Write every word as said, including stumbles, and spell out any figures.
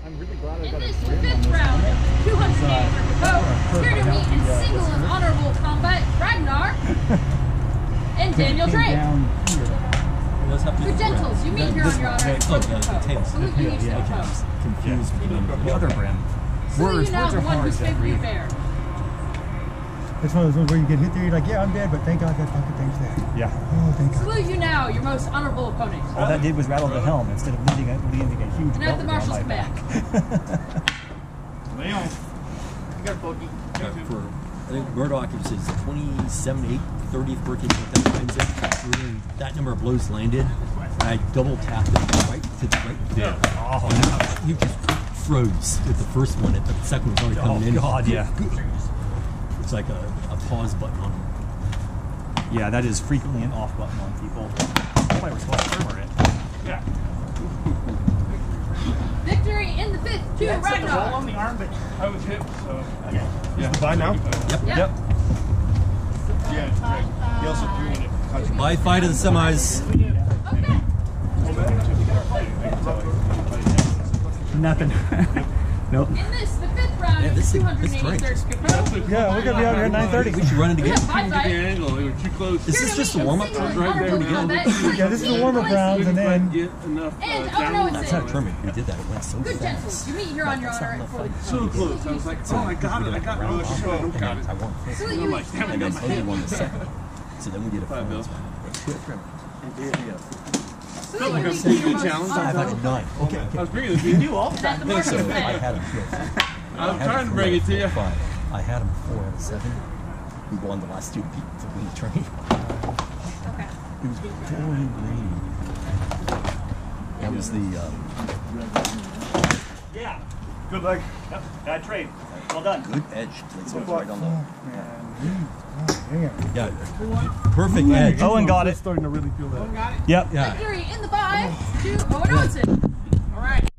I'm really glad I In got this a fifth round of two hundred games for Crapaud, here to meet in single and honorable combat, Ragnar and Daniel Trey. Good gentles, you meet here on your honor for the Crapaud. Salute you each to the Crapaud. Confused with the other brand. Salute you now the one whose favor you bear. It's one of those ones where you get hit there, you're like, yeah, I'm dead, but thank God that fucking thing's there. Yeah. Oh, thank God. Salute you now, your most honorable opponent. All that did was rattle the helm instead of leading a, leading a huge And at the marshal's command. Leon. You got a bogey. Uh, for, I think Murdoch is his twenty-seven, eight, thirtieth birthday, that times it. Really, that number of blows landed. And I double tapped it right to the right there. Oh, and you just froze with the first one, but the second was already coming oh, in. Oh, God, yeah. It's like a, a pause button on them. Yeah, that is frequently an off button on people. That's why we're supposed to firmware it. Yeah. Victory in the fifth to Yeah, Ragnar. roll on the arm, but I was hit, so. Yeah. Yeah. Bye now? Yep. Yep. Yep. Yeah, he also drew in it. Bye, fight of the semis. Okay. Nothing. Nope. In this, the fifth round Yeah, of this the thing- two hundred this drink. eighty-third Crapaud. Yeah, we're going to be out here at nine thirty. We should run it We again. have five sides. angle, they were too close. Is this just a warm-up? Yeah, this is the warm-up rounds, and then... Get enough uh, And down Owen That's Owensson. how Termin we did that. It went so Good fast. gentles, you meet here on your honor for the so close. I was like, oh, I got it, I got it. Oh, shit, I don't got it. I won first. Salute you each to And then the Owen won the second. So then we did a Five finals. bills. Salute you each to pretty your good most challenge. I've honorable had nine. Okay, I okay. was bringing it to you. at the I think marshal's so. I command. had him fifth. I I'm had trying him to four bring out it of to you. four, five. I had him four out of seven. We won the last two to beat to win the train. Okay. It was pouring rain. That was the. Uh, Yeah. Good luck. Yep. Bad trade. Well done. Good edge. It's right on the. Hang on. Yeah, perfect edge. Owen got it. Starting to really feel that. Yep. Yeah. Victory in the five to Owen Owensson.